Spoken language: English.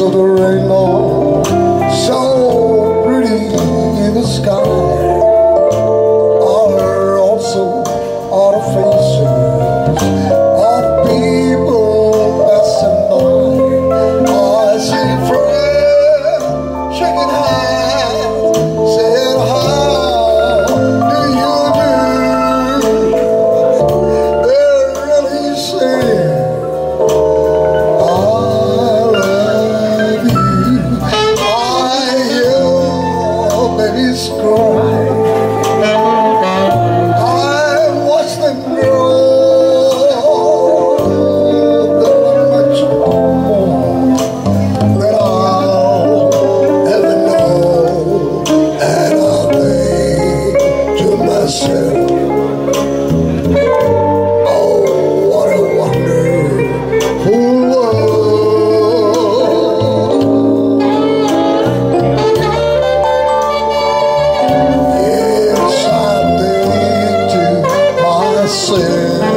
of the rainbow, so pretty in the sky, are also all the faces of people passing by. I see friends shaking hands, saying how do you do? They're really saying cry. I watch them grow, they're much more than I'll ever know, and I'll think to myself, oh, what a wonderful world. Say